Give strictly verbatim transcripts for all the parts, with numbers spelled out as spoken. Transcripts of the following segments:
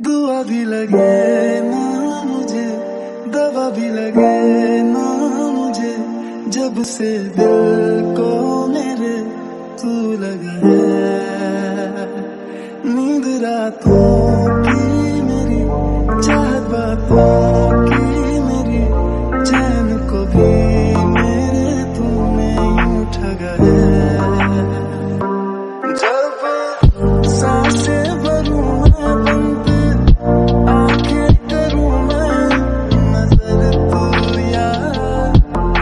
दुआ भी लगे ना मुझे, दवा भी लगे ना मुझे, जब से दिल को मेरे तू लगा है। नींद रातों की मेरी, चाहत बातों की मेरी, चैन को भी मेरे तूने यूं ठगा है। जब सांसें भरूं मैं बंद, आंखें करूं मैं नजर, तू याद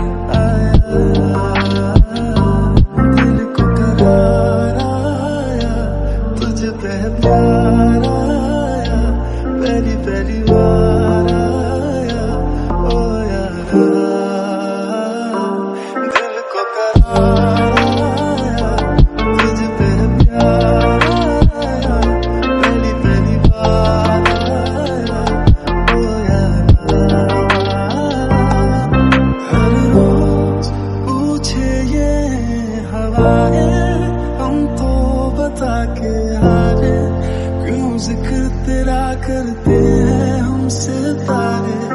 आया। दिल को करार आया, तुझ पे प्यार आया, पहली पहली बार आया ओ यारा। दिल को करार आया, तुझ पे प्यार आया, पहली पहली बार आया ओ यारा। हर रोज पूछे ये हवाएं, हम तो बता के हारे, क्यों जिक्र तेरा करते हैं हमसे तारे।